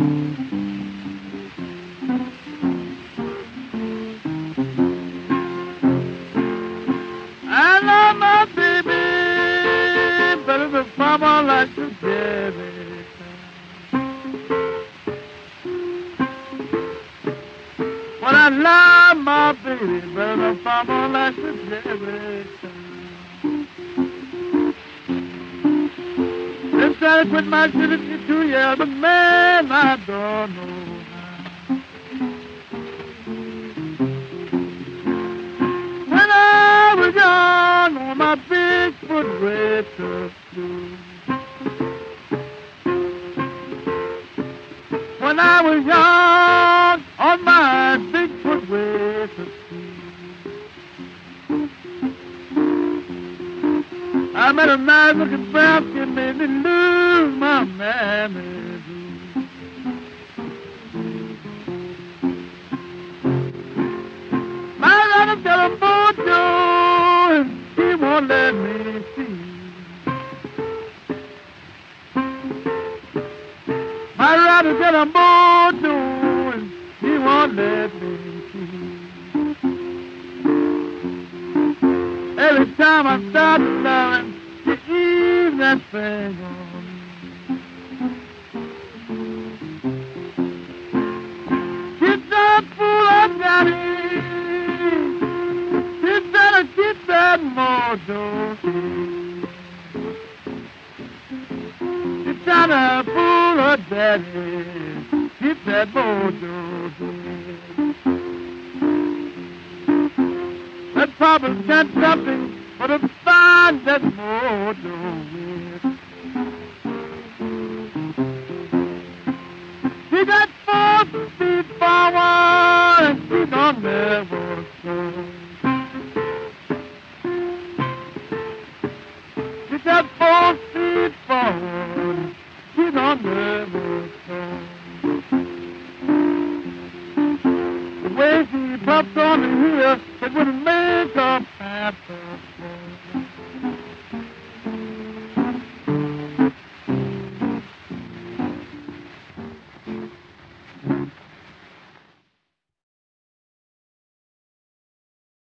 I love my baby better than mama like to give it. But I love my baby better than mama like to give it. They try to quit my shit 2 years, but man, I don't know how. When I was young on my Bigfoot way to school. When I was young on my Bigfoot way to school. I met a nice looking brown skin, made me lose my mammy. My daughter got a mojo and she won't let me see. My daughter got a mojo and she won't let me see. Every time I start loving, she ease that thing on me. She's a fool of Johnny. You better keep that mojo. You gotta fool her daddy. Keep that mojo. That papa's got something for to find that mojo with. She got 4 feet forward and she don't never slow. She got 4 feet forward, she don't never slow. The way she pops on the hill, it would make her half a slow.